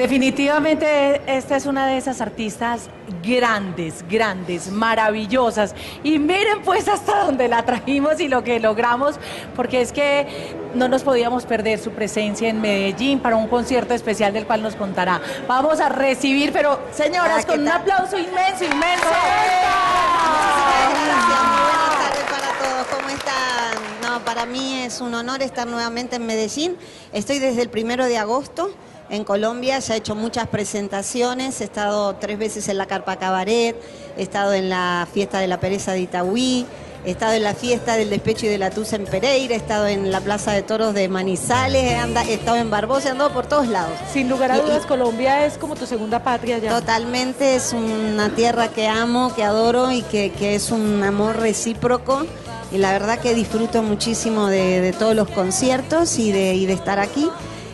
Definitivamente esta es una de esas artistas grandes, grandes, maravillosas. Y miren pues hasta dónde la trajimos y lo que logramos, porque es que no nos podíamos perder su presencia en Medellín para un concierto especial del cual nos contará. Vamos a recibir, pero señoras, con un aplauso inmenso, inmenso. ¿Cómo están? No, para mí es un honor estar nuevamente en Medellín. Estoy desde el 1 de agosto en Colombia, ya he hecho muchas presentaciones, he estado 3 veces en la Carpa Cabaret, he estado en la fiesta de la Pereza de Itagüí, he estado en la fiesta del Despecho y de la Tusa en Pereira, he estado en la Plaza de Toros de Manizales, he estado en Barbosa, he andado por todos lados. Sin lugar a dudas, Colombia es como tu segunda patria ya. Totalmente, es una tierra que amo, que adoro y que es un amor recíproco. Y la verdad que disfruto muchísimo de todos los conciertos y de estar aquí.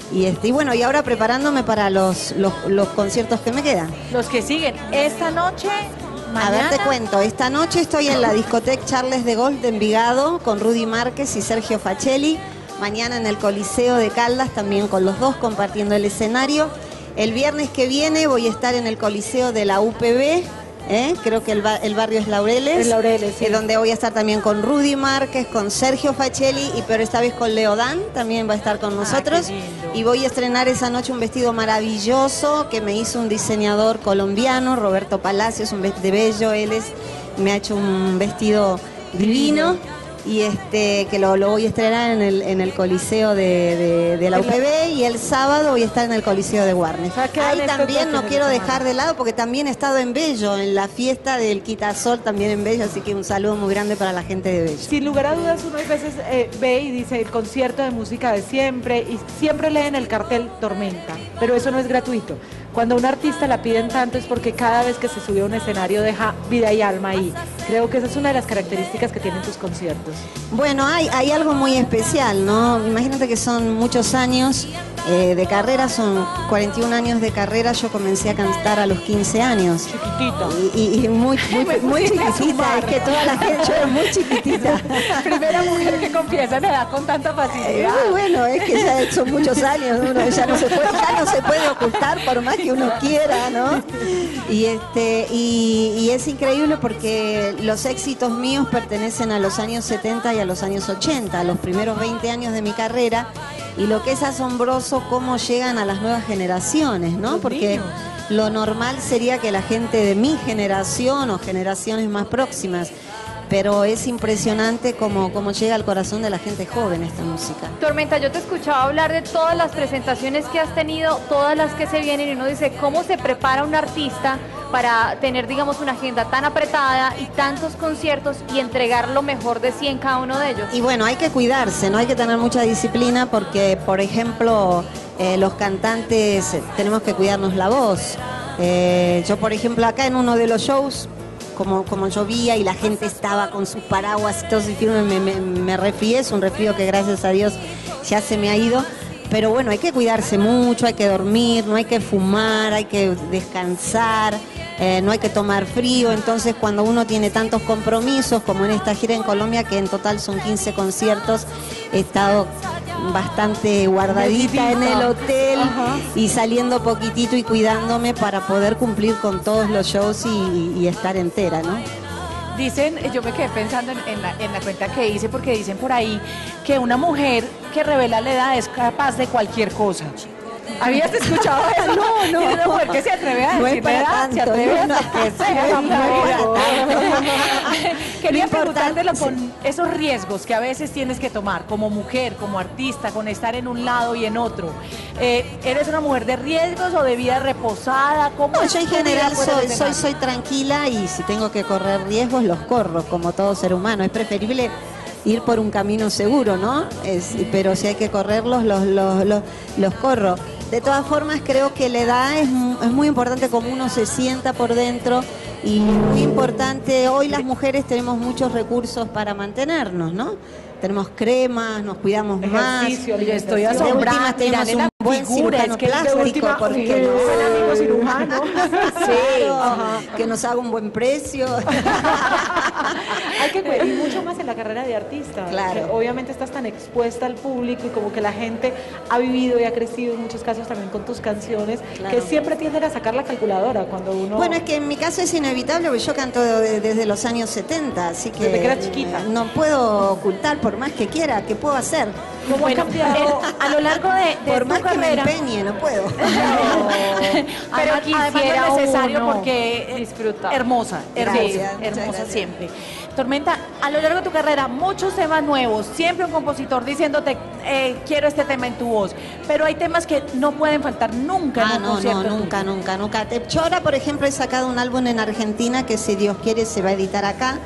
Y bueno, y ahora preparándome para los conciertos que me quedan. Los que siguen. Esta noche, mañana. A ver, te cuento. Esta noche estoy en la discoteca Charles de Gaulle de Envigado con Rudy Márquez y Sergio Facelli. Mañana en el Coliseo de Caldas, también con los dos compartiendo el escenario. El viernes que viene voy a estar en el Coliseo de la UPB. Creo que el barrio es Laureles, sí. Donde voy a estar también con Rudy Márquez, con Sergio Facelli, pero esta vez con Leodán, también va a estar con nosotros. Y voy a estrenar esa noche un vestido maravilloso que me hizo un diseñador colombiano, Roberto Palacios, un vestido de bello, me ha hecho un vestido divino. Y que lo voy a estrenar en el Coliseo de la UPB, y el sábado voy a estar en el Coliseo de Warnes. Ahí también no quiero dejar de lado porque también he estado en Bello, en la fiesta del Quitasol también en Bello, así que un saludo muy grande para la gente de Bello. Sin lugar a dudas, uno a veces ve y dice el concierto de música de siempre, y siempre leen el cartel Tormenta, pero eso no es gratuito. Cuando a un artista la piden tanto es porque cada vez que se sube a un escenario deja vida y alma ahí. Creo que esa es una de las características que tienen tus conciertos. Bueno, hay algo muy especial, ¿no? Imagínate que son muchos años de carrera, son 41 años de carrera. Yo comencé a cantar a los 15 años. Chiquitita. Y muy chiquitita, es que toda la gente, yo era muy chiquitita. Primera mujer que confiesa en edad con tanta facilidad. Bueno, es que ya son muchos años, uno ya no se puede ocultar por más que uno quiera, ¿no? Y es increíble porque los éxitos míos pertenecen a los años 70 y a los años 80, a los primeros 20 años de mi carrera, y lo que es asombroso cómo llegan a las nuevas generaciones, ¿no? Porque lo normal sería que la gente de mi generación o generaciones más próximas, pero es impresionante cómo llega al corazón de la gente joven esta música. Tormenta, yo te escuchaba hablar de todas las presentaciones que has tenido, todas las que se vienen, y uno dice, ¿cómo se prepara un artista para tener, digamos, una agenda tan apretada y tantos conciertos y entregar lo mejor de sí en cada uno de ellos? Y bueno, hay que cuidarse, ¿no? Hay que tener mucha disciplina porque, por ejemplo, los cantantes tenemos que cuidarnos la voz. Yo, por ejemplo, acá en uno de los shows, como llovía y la gente estaba con sus paraguas y todo, me resfrié, es un resfrío que gracias a Dios ya se me ha ido. Pero bueno, hay que cuidarse mucho, hay que dormir, no hay que fumar, hay que descansar, no hay que tomar frío. Entonces, cuando uno tiene tantos compromisos, como en esta gira en Colombia, que en total son 15 conciertos, he estado bastante guardadita en el hotel y saliendo poquitito y cuidándome para poder cumplir con todos los shows y estar entera, ¿no? Dicen, yo me quedé pensando en la cuenta que hice, porque dicen por ahí que una mujer que revela la edad es capaz de cualquier cosa. ¿Habías escuchado eso? No. Es una mujer que se atreve a decir la edad, se atreve a lo que sea. Quería preguntártelo con esos riesgos que a veces tienes que tomar como mujer, como artista, con estar en un lado y en otro. ¿Eres una mujer de riesgos o de vida reposada? No, yo en general soy tranquila, y si tengo que correr riesgos los corro, como todo ser humano. Es preferible ir por un camino seguro, ¿no? Pero si hay que correrlos, los corro. De todas formas, creo que la edad es muy importante cómo uno se sienta por dentro, y muy importante, hoy las mujeres tenemos muchos recursos para mantenernos, ¿no? Tenemos cremas, nos cuidamos más. Estoy asombrada. Tenemos un buen figura, cirujano es que plástico, ¿por qué no? buen amigo cirujano. Claro, que nos haga un buen precio. Hay que cuidar y mucho más en la carrera de artista. Claro. Que obviamente estás tan expuesta al público y como que la gente ha vivido y ha crecido en muchos casos también con tus canciones, Claro. que siempre tienden a sacar la calculadora cuando uno... Bueno, es que en mi caso es inevitable porque yo canto desde los años 70, así que Desde que eras chiquita. no puedo ocultar por más que quiera, ¿qué puedo hacer? ¿Cómo ha cambiado? a lo largo de Por tu más que me carrera, empeñe, no puedo. pero además no quisiera es necesario uno porque disfrutar. hermosa, Gracias, muchas hermosa gracias. siempre. Tormenta, a lo largo de tu carrera, muchos temas nuevos, siempre un compositor diciéndote, quiero este tema en tu voz, pero hay temas que no pueden faltar nunca en un concierto tuyo. nunca. Yo ahora, por ejemplo, he sacado un álbum en Argentina que, si Dios quiere, se va a editar acá,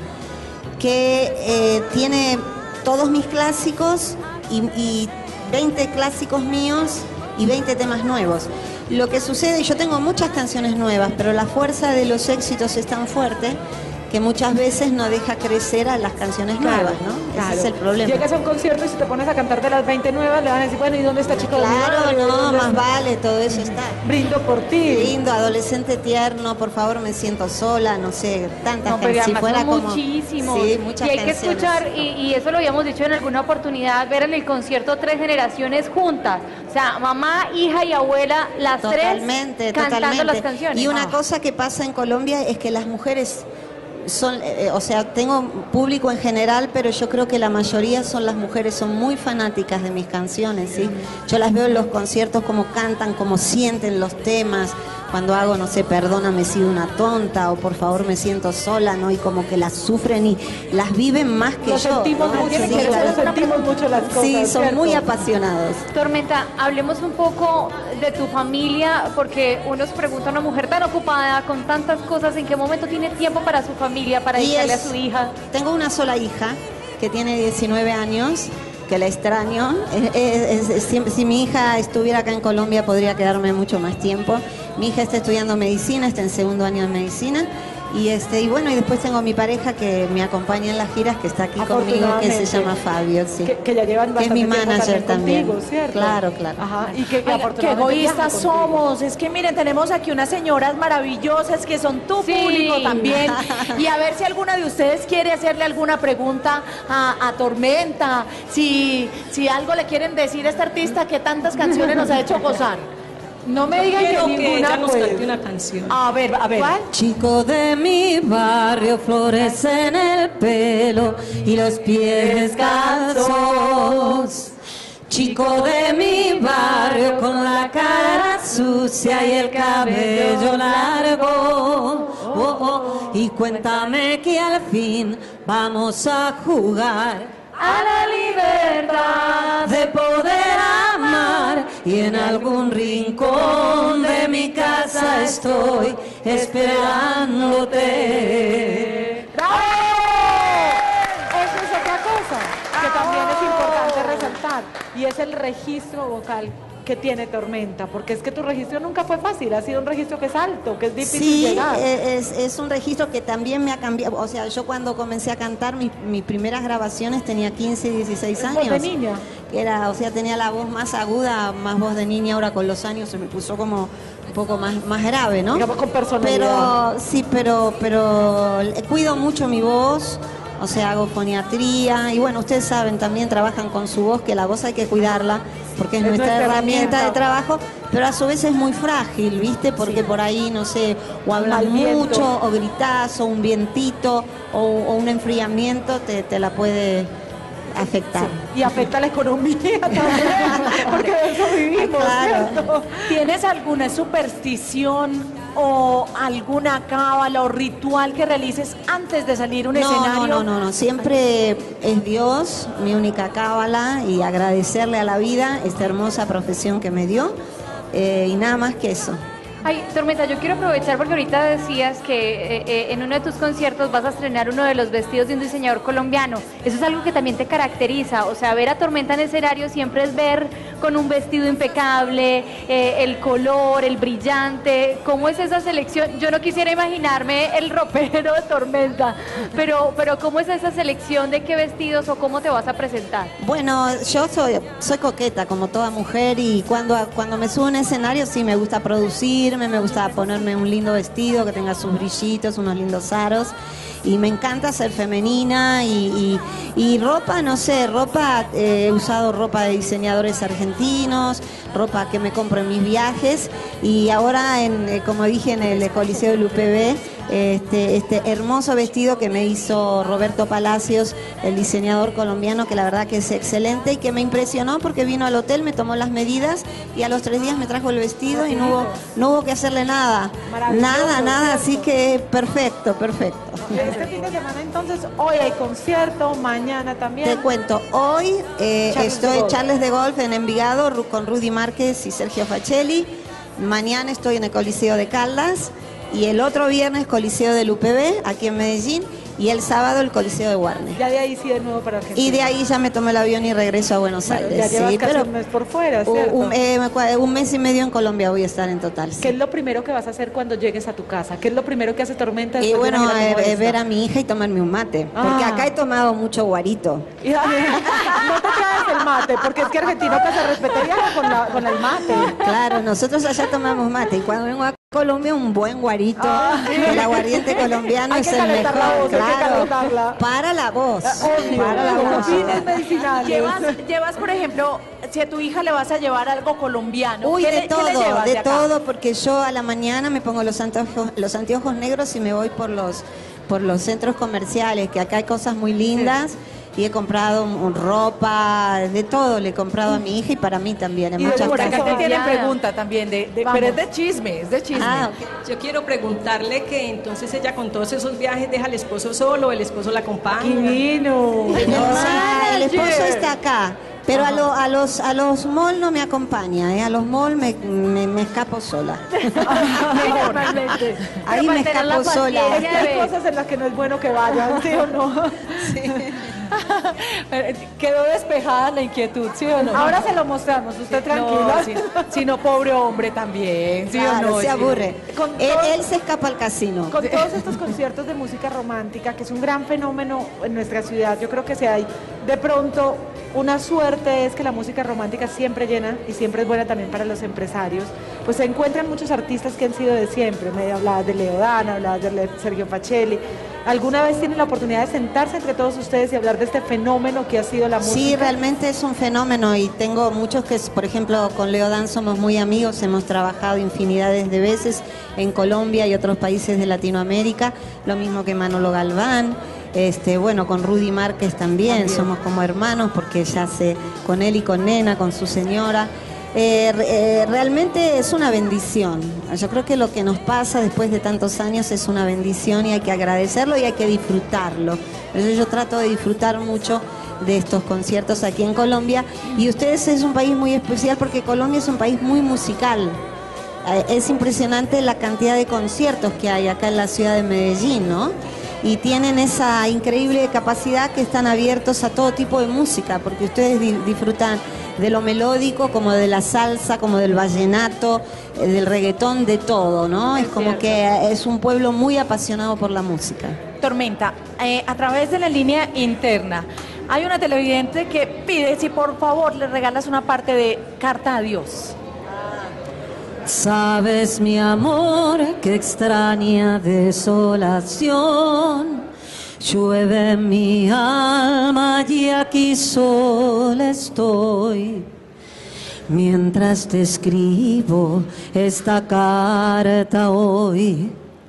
que tiene todos mis clásicos y 20 clásicos míos y 20 temas nuevos. Lo que sucede, yo tengo muchas canciones nuevas, pero la fuerza de los éxitos es tan fuerte que muchas veces no deja crecer a las canciones nuevas, ¿no? Claro. Ese es el problema. Llegas a un concierto y si te pones a cantar de las 20 nuevas, le van a decir, bueno, ¿y dónde está Chico de mi Claro, barrio? no, ¿Dónde más está? vale, todo eso está. Brindo por ti. Lindo, adolescente tierno, por favor, me siento sola, no sé, tantas No, pero canciones. Si además fuera son como muchísimos. Sí, muchas y hay que canciones. escuchar, y eso lo habíamos dicho en alguna oportunidad, ver en el concierto 3 generaciones juntas. O sea, mamá, hija y abuela, las Totalmente, tres cantando totalmente. las canciones. Y una Ah. cosa que pasa en Colombia es que las mujeres son, o sea, tengo público en general, pero yo creo que la mayoría son las mujeres, son muy fanáticas de mis canciones, ¿sí? Yo las veo en los conciertos, cómo cantan, cómo sienten los temas. Cuando hago, no sé, perdóname, he sido una tonta, o por favor me siento sola, ¿no? Y como que las sufren y las viven más que Lo yo. sentimos ¿no? mucho, Sí, nosotros las- sentimos mucho las cosas. sí, son ¿cierto? muy apasionados. Tormenta, hablemos un poco de tu familia, porque uno se pregunta a una mujer tan ocupada, con tantas cosas, ¿en qué momento tiene tiempo para su familia, para Y dedicarle a es- su hija? Tengo una sola hija que tiene 19 años, que la extraño. Si mi hija estuviera acá en Colombia podría quedarme mucho más tiempo. Mi hija está estudiando medicina, está en segundo año de medicina. Y bueno, y después tengo a mi pareja que me acompaña en las giras, que está aquí conmigo, que se Afortunadamente. llama Fabio, sí. Que ya llevan Que es mi bastante tiempo manager también. contigo, ¿cierto? Claro, claro. Ajá, y que Oiga, qué afortunadamente egoístas viaja contigo. somos. Es que miren, tenemos aquí unas señoras maravillosas que son tu Sí. público también. Y a ver si alguna de ustedes quiere hacerle alguna pregunta a Tormenta. Si algo le quieren decir a esta artista que tantas canciones nos ha hecho gozar. No me digan Quiero que que ninguna ella nos pues. cante una canción. A ver, a ver. ¿Cuál? Chico de mi barrio, flores en el pelo y los pies descalzos. Chico de mi barrio con la cara sucia y el cabello largo. Oh, oh. Y cuéntame que al fin vamos a jugar a la libertad de poder amar, y en algún rincón de mi casa estoy esperándote. Eso es otra cosa que también es importante resaltar, y es el registro vocal que tiene Tormenta, porque es que tu registro nunca fue fácil, ha sido un registro que es alto, que es difícil Sí, llegar. es un registro que también me ha cambiado. O sea, yo cuando comencé a cantar, mis primeras grabaciones tenía 15, 16 Es años. voz de niña. Era, o sea, tenía la voz más aguda, más voz de niña. Ahora con los años se me puso como un poco más grave, ¿no? Digamos, con personalidad. Pero sí, pero cuido mucho mi voz. O sea, hago foniatría y bueno, ustedes saben, también trabajan con su voz, que la voz hay que cuidarla porque es nuestra herramienta de trabajo, pero a su vez es muy frágil, ¿viste? Porque por ahí, no sé, o hablas Mal viento. mucho, o gritás, o un vientito, o un enfriamiento te la puede afectar. Y afecta la economía también, porque de eso vivimos, Claro. ¿cierto? ¿Tienes alguna superstición o alguna cábala o ritual que realices antes de salir a un escenario? No. Siempre es Dios, mi única cábala, y agradecerle a la vida esta hermosa profesión que me dio, y nada más que eso. Ay, Tormenta, yo quiero aprovechar porque ahorita decías que en uno de tus conciertos vas a estrenar uno de los vestidos de un diseñador colombiano. Eso es algo que también te caracteriza, o sea, ver a Tormenta en escenario siempre es ver con un vestido impecable, el color, el brillante. ¿Cómo es esa selección? Yo no quisiera imaginarme el ropero de Tormenta, pero ¿cómo es esa selección de qué vestidos o cómo te vas a presentar? Bueno, yo soy coqueta como toda mujer y cuando me subo a un escenario sí me gusta producirme, me gusta ponerme un lindo vestido que tenga sus brillitos, unos lindos aros y me encanta ser femenina y ropa, no sé, he usado ropa de diseñadores argentinos, ropa que me compro en mis viajes y ahora, como dije, en el Coliseo del UPB, este hermoso vestido que me hizo Roberto Palacios, el diseñador colombiano, que la verdad que es excelente y que me impresionó porque vino al hotel, me tomó las medidas y a los 3 días me trajo el vestido y no hubo que hacerle nada, nada, así que perfecto. Este fin de semana entonces, hoy hay concierto, mañana también. Te cuento, hoy estoy en Charles de Golf en Envigado con Rudy Márquez y Sergio Facelli, mañana estoy en el Coliseo de Caldas y el otro viernes Coliseo del UPB aquí en Medellín y el sábado el Coliseo de Warner. Ya de ahí sí de nuevo para Argentina. Y de ahí ya me tomé el avión y regreso a Buenos Aires. Ya llevas sí, casi pero un mes por fuera, ¿cierto? un mes y medio en Colombia voy a estar en total. Sí. ¿Qué es lo primero que vas a hacer cuando llegues a tu casa? ¿Qué es lo primero que hace Tormenta? Y después de bueno, una gira como esta? ver a mi hija y tomarme un mate. Porque acá he tomado mucho guarito. No te traes el mate, porque es que argentino que se respetaría con el mate. Claro, nosotros allá tomamos mate y cuando vengo a Colombia un buen guarito, el aguardiente colombiano es el mejor, claro, para la voz, para la voz. Fines medicinales. Llevas, por ejemplo, si a tu hija le vas a llevar algo colombiano, Uy, ¿qué de le todo, llevas de acá? todo, porque yo a la mañana me pongo los anteojos negros y me voy por los centros comerciales, que acá hay cosas muy lindas. Y he comprado ropa, de todo le he comprado a mi hija y para mí también, en Y muchas por acá cosas. te tienen pregunta también, pero es de chisme, Ah, ok. Yo quiero preguntarle que entonces ella con todos esos viajes deja al esposo solo, o el esposo la acompaña. Divino. No, el esposo está acá, pero a los malls no me acompaña, a los malls me escapo sola. Normalmente. Ahí me escapo sola. Hay cosas en las que no es bueno que vayan, ¿sí o no? Quedó despejada la inquietud, ¿sí o no? Ahora se lo mostramos, usted tranquila. No, sí, si no, pobre hombre también, ¿sí Claro, o no? se Sí. aburre. Con Él se escapa al casino. Con todos estos conciertos de música romántica, que es un gran fenómeno en nuestra ciudad, yo creo que si hay de pronto una suerte es que la música romántica siempre llena y siempre es buena también para los empresarios, pues se encuentran muchos artistas que han sido de siempre. Me hablabas de Leo Dan, hablabas de Sergio Facelli. ¿Alguna vez tienen la oportunidad de sentarse entre todos ustedes y hablar de este fenómeno que ha sido la música? Sí, realmente es un fenómeno y tengo muchos que, por ejemplo, con Leo Dan somos muy amigos, hemos trabajado infinidades de veces en Colombia y otros países de Latinoamérica, lo mismo que Manolo Galván. Bueno, con Rudy Márquez también somos como hermanos porque ya sé, con él y con Nena, con su señora. Realmente es una bendición. Yo creo que lo que nos pasa después de tantos años es una bendición y hay que agradecerlo y hay que disfrutarlo. Por eso yo trato de disfrutar mucho de estos conciertos aquí en Colombia y ustedes es un país muy especial porque Colombia es un país muy musical. Es impresionante la cantidad de conciertos que hay acá en la ciudad de Medellín, ¿no? Y tienen esa increíble capacidad que están abiertos a todo tipo de música, porque ustedes disfrutan de lo melódico, como de la salsa, como del vallenato, del reggaetón, de todo, ¿no? Es como que es un pueblo muy apasionado por la música. Tormenta, a través de la línea interna, hay una televidente que pide si por favor le regalas una parte de Carta a Dios. Sabes, mi amor, que extraña desolación llueve en mi alma y aquí sola estoy. Mientras te escribo esta carta hoy.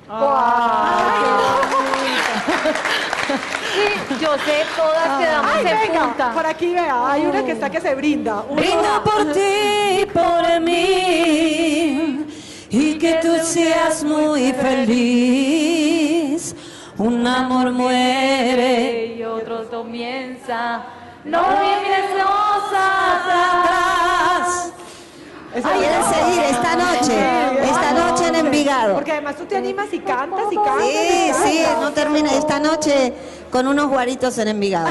Sí, yo sé, todas quedamos en punta. Por aquí vea, hay una que está que se brinda. Brindo por ti y por mí y que tú seas muy feliz. Un amor muere Y otro comienza. No mires atrás. Quieren seguir esta noche en Envigado. Porque además tú te animas y cantas y cantas. Sí, sí, no termina esta noche con unos guaritos en Envigado.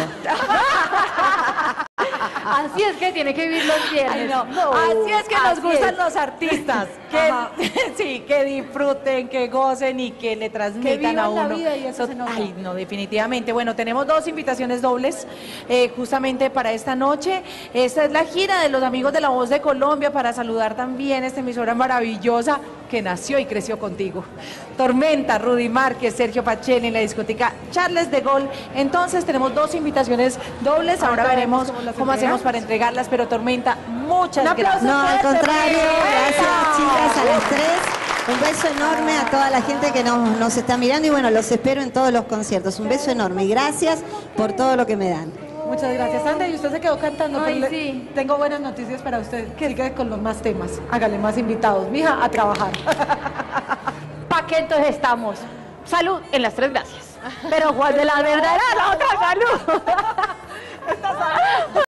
Así es que tiene que vivir los viernes. Ay, no. No, Así es que nos así gustan es. los artistas. Que, sí, que disfruten, que gocen y que le transmitan vivan a la uno. vida y eso se nota. Ay, no, definitivamente. Bueno, tenemos 2 invitaciones dobles justamente para esta noche. Esta es la gira de los amigos de La Voz de Colombia para saludar también esta emisora maravillosa que nació y creció contigo. Tormenta, Rudy Márquez, Sergio Pacheli en la discoteca Charles de Gaulle. Entonces tenemos 2 invitaciones dobles. Ahora veremos cómo hacemos para entregarlas, pero Tormenta, muchas gracias. No, al contrario, gracias chicas a las 3. Un beso enorme a toda la gente que nos está mirando y bueno, los espero en todos los conciertos. Un beso enorme y gracias por todo lo que me dan. Muchas gracias, Sandra. Y usted se quedó cantando. Ay, pero sí. Tengo buenas noticias para usted. Que siga con los más temas. Hágale más invitados. Mija, a trabajar. ¿Para qué entonces estamos? Salud en las 3 gracias. Pero ¿cuál de la verdad era la otra salud?